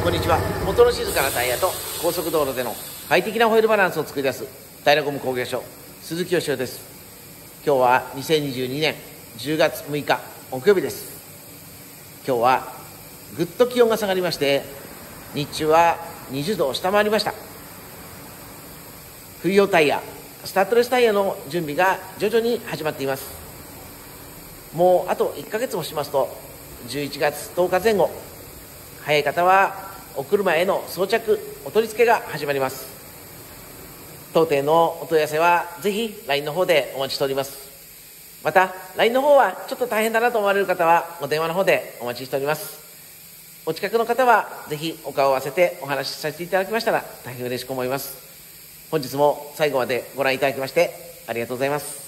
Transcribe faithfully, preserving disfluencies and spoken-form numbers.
こんにちは。元の静かなタイヤと高速道路での快適なホイールバランスを作り出す平ゴム工業所鈴木義雄です。今日はにせんにじゅうにねんじゅうがつむいか木曜日です。今日はぐっと気温が下がりまして、日中はにじゅうどを下回りました。冬用タイヤ、スタッドレスタイヤの準備が徐々に始まっています。もうあといっかげつもしますとじゅういちがつとおかぜん後、早い方はお車への装着お取り付けが始まります。当店のお問い合わせはぜひ ライン の方でお待ちしております。また ライン の方はちょっと大変だなと思われる方はお電話の方でお待ちしております。お近くの方はぜひお顔を合わせてお話しさせていただきましたら大変嬉しく思います。本日も最後までご覧いただきましてありがとうございます。